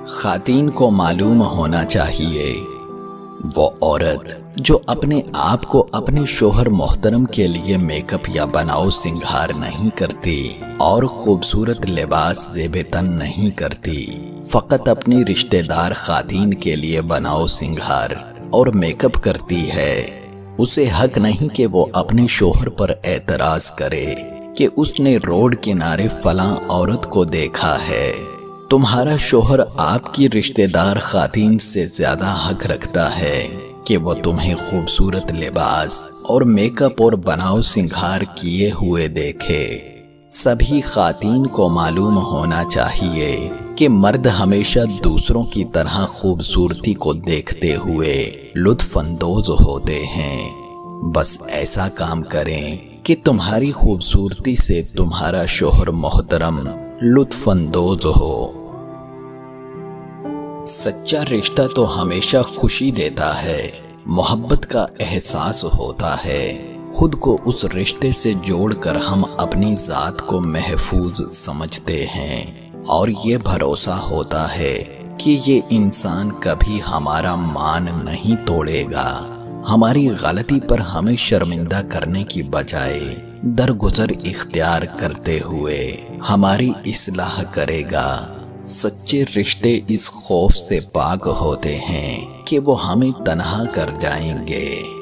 खातीन को मालूम होना चाहिए, वो औरत जो अपने आप को अपने शोहर मोहतरम के लिए मेकअप या बनाओ सिंगार नहीं करती और खूबसूरत लिबास ज़ेबे तन नहीं करती, फकत अपनी रिश्तेदार खातीन के लिए बनाओ सिंगार और मेकअप करती है, उसे हक नहीं कि वो अपने शोहर पर एतराज करे कि उसने रोड किनारे फलां औरत को देखा है। तुम्हारा शोहर आपकी रिश्तेदार खातीन से ज्यादा हक रखता है कि वो तुम्हें खूबसूरत लिबास और मेकअप और बनाओ सिंगार किए हुए देखे। सभी खातीन को मालूम होना चाहिए कि मर्द हमेशा दूसरों की तरह खूबसूरती को देखते हुए लुत्फअंदोज होते हैं। बस ऐसा काम करें कि तुम्हारी खूबसूरती से तुम्हारा शोहर मोहतरम लुत्फअंदोज हो। सच्चा रिश्ता तो हमेशा खुशी देता है, मोहब्बत का एहसास होता है। खुद को उस रिश्ते से जोड़कर हम अपनी जात को महफूज समझते हैं और ये भरोसा होता है कि ये इंसान कभी हमारा मान नहीं तोड़ेगा, हमारी गलती पर हमें शर्मिंदा करने की बजाय दरगुजर इख्तियार करते हुए हमारी इस्लाह करेगा। सच्चे रिश्ते इस खौफ से पाक होते हैं कि वो हमें तन्हा कर जाएंगे।